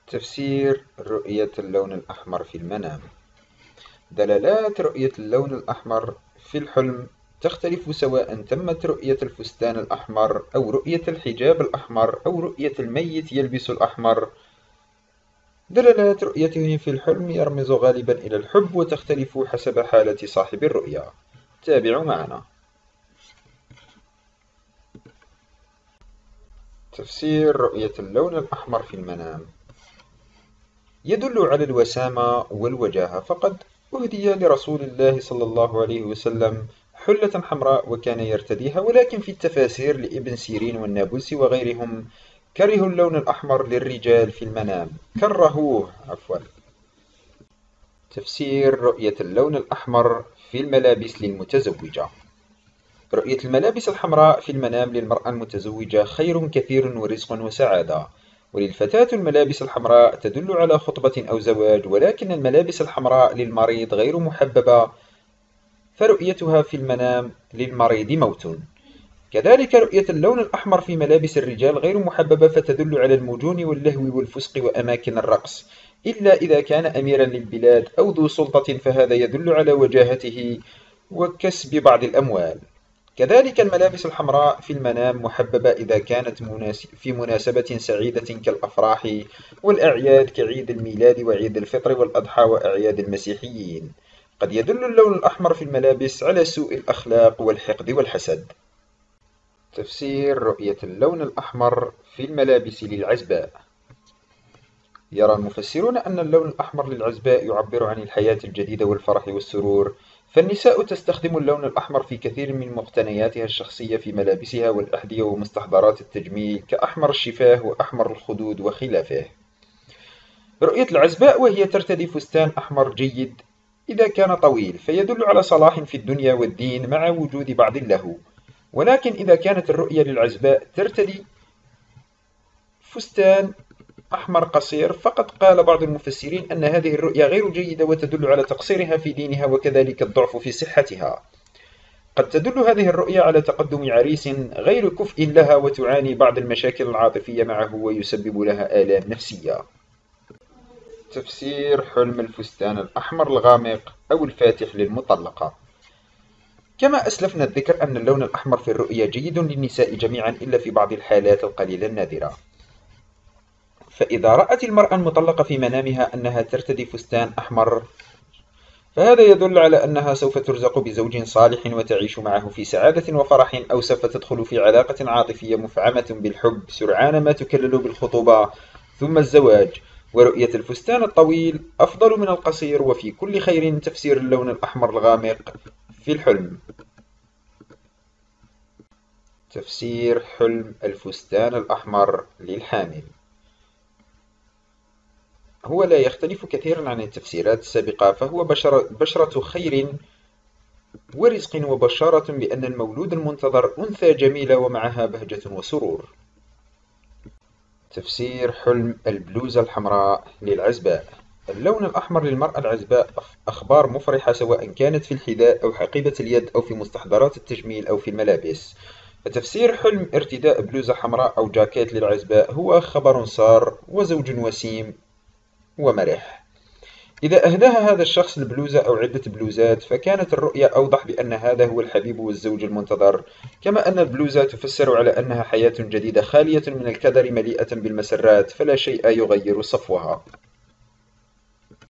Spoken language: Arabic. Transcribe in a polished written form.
تفسير رؤية اللون الأحمر في المنام. دلالات رؤية اللون الأحمر في الحلم تختلف سواء تمت رؤية الفستان الأحمر أو رؤية الحجاب الأحمر أو رؤية الميت يلبس الأحمر. دلالات رؤيته في الحلم يرمز غالبا إلى الحب وتختلف حسب حالة صاحب الرؤيا. تابعوا معنا. تفسير رؤية اللون الأحمر في المنام يدل على الوسامة والوجاهة، فقد أهدي لرسول الله صلى الله عليه وسلم حلة حمراء وكان يرتديها، ولكن في التفاسير لابن سيرين والنابلسي وغيرهم كرهوا اللون الأحمر للرجال في المنام، كرهوه عفوا. تفسير رؤية اللون الأحمر في الملابس للمتزوجة. رؤية الملابس الحمراء في المنام للمرأة المتزوجة خير كثير ورزق وسعادة، وللفتاة الملابس الحمراء تدل على خطبة أو زواج، ولكن الملابس الحمراء للمريض غير محببة، فرؤيتها في المنام للمريض موت. كذلك رؤية اللون الأحمر في ملابس الرجال غير محببة، فتدل على المجون واللهو والفسق وأماكن الرقص، إلا إذا كان أميرا للبلاد أو ذو سلطة، فهذا يدل على وجاهته وكسب بعض الأموال. كذلك الملابس الحمراء في المنام محببة إذا كانت في مناسبة سعيدة كالأفراح والأعياد كعيد الميلاد وعيد الفطر والأضحى وأعياد المسيحيين. قد يدل اللون الأحمر في الملابس على سوء الأخلاق والحقد والحسد. تفسير رؤية اللون الأحمر في الملابس للعزباء. يرى المفسرون أن اللون الأحمر للعزباء يعبر عن الحياة الجديدة والفرح والسرور، فالنساء تستخدم اللون الأحمر في كثير من مقتنياتها الشخصية في ملابسها والأحذية ومستحضرات التجميل كأحمر الشفاه وأحمر الخدود وخلافه. رؤية العزباء وهي ترتدي فستان أحمر جيد إذا كان طويل، فيدل على صلاح في الدنيا والدين مع وجود بعض اللهو، ولكن إذا كانت الرؤية للعزباء ترتدي فستان أحمر قصير، فقد قال بعض المفسرين أن هذه الرؤيا غير جيدة وتدل على تقصيرها في دينها وكذلك الضعف في صحتها. قد تدل هذه الرؤيا على تقدم عريس غير كفء لها وتعاني بعض المشاكل العاطفية معه ويسبب لها آلام نفسية. تفسير حلم الفستان الأحمر الغامق أو الفاتح للمطلقة. كما أسلفنا الذكر أن اللون الأحمر في الرؤيا جيد للنساء جميعا إلا في بعض الحالات القليلة النادرة. فإذا رأت المرأة المطلقة في منامها أنها ترتدي فستان أحمر، فهذا يدل على أنها سوف ترزق بزوج صالح وتعيش معه في سعادة وفرح، أو سوف تدخل في علاقة عاطفية مفعمة بالحب سرعان ما تكلل بالخطوبة ثم الزواج. ورؤية الفستان الطويل أفضل من القصير، وفي كل خير تفسير اللون الأحمر الغامق في الحلم. تفسير حلم الفستان الأحمر للحامل. هو لا يختلف كثيرا عن التفسيرات السابقة، فهو بشرة خير ورزق وبشارة بأن المولود المنتظر أنثى جميلة ومعها بهجة وسرور. تفسير حلم البلوزة الحمراء للعزباء. اللون الأحمر للمرأة العزباء أخبار مفرحة، سواء كانت في الحذاء أو حقيبة اليد أو في مستحضرات التجميل أو في الملابس. فتفسير حلم ارتداء بلوزة حمراء أو جاكيت للعزباء هو خبر سار وزوج وسيم ومرح. إذا أهداها هذا الشخص البلوزة أو عدة بلوزات، فكانت الرؤية أوضح بأن هذا هو الحبيب والزوج المنتظر، كما أن البلوزة تفسر على أنها حياة جديدة خالية من الكدر مليئة بالمسرات، فلا شيء يغير صفوها.